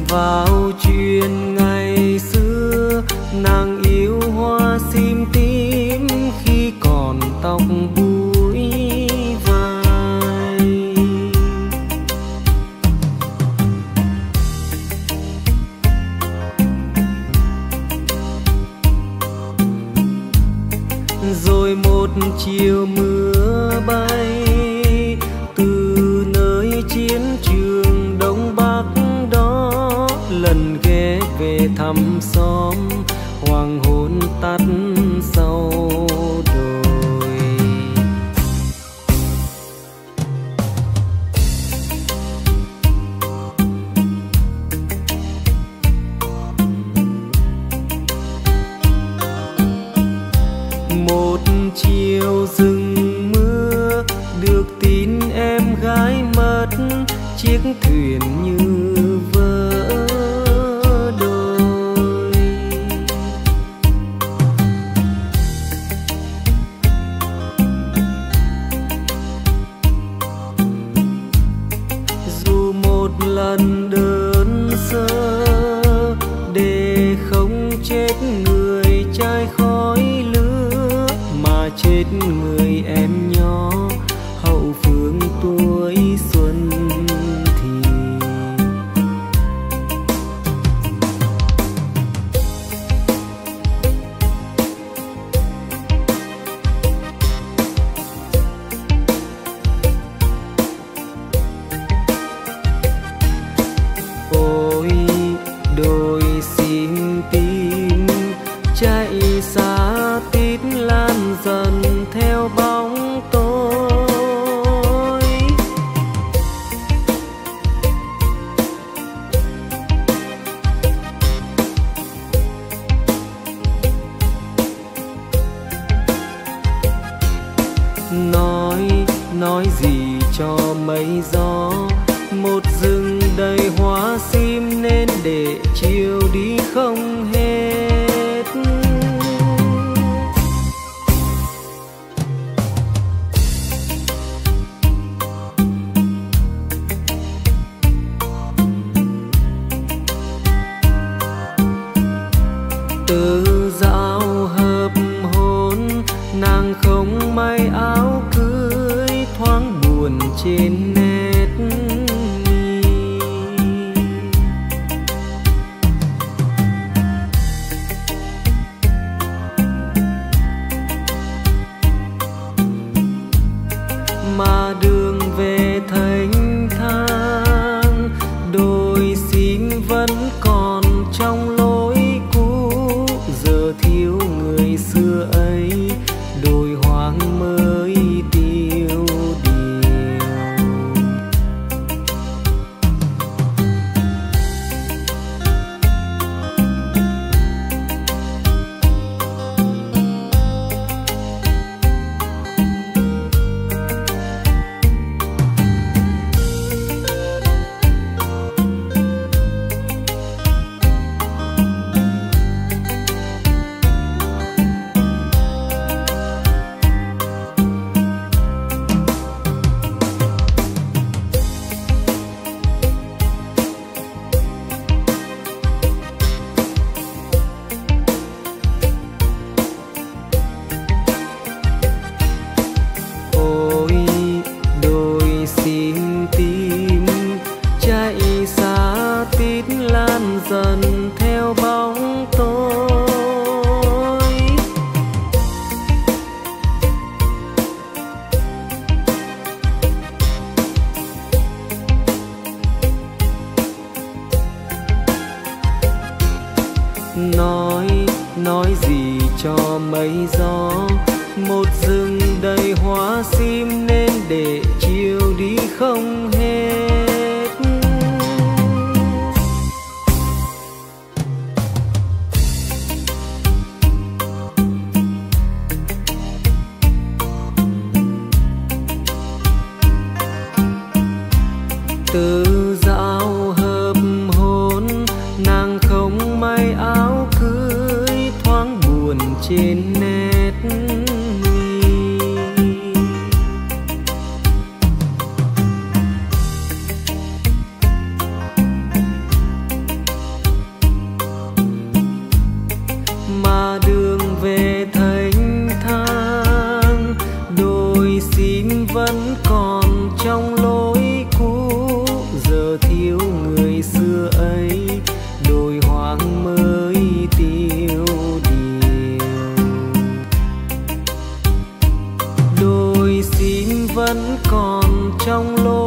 vào chuyện ngày xưa, nàng yêu hoa sim tím khi còn tóc búi vai. Rồi một chiều mưa bay từ nơi chiến trường Đông Bắc đó, lần ghé về thăm xóm hoàng hôn tắt sau đồi. Một chiều rừng mưa được tin em gái mất, chiếc thuyền như vỡ đôi. Dù một lần đơn sơ để không chết người trai khói lửa, mà chết người em nhỏ hậu phương tuổi xuân thì. Ôi đôi sim tím chạy xa tít lan dần theo bóng tối. Nói gì cho mây gió, một rừng đầy hoa sim nên để chiều đi không hết. Từ dạo hợp hôn nàng không may áo cưới, thoáng buồn trên nét mi. Mà đường về thênh thang, đôi sim vẫn còn trong lối cũ, giờ thiếu người xưa ấy đôi hoang mới tiêu điều. Dần theo bóng tối. Nói gì cho mây gió, một rừng đầy hoa sim nên để chiều đi không hết. Từ dạo hợp hôn nàng không may áo cưới, thoáng buồn trên nét mi. trong lối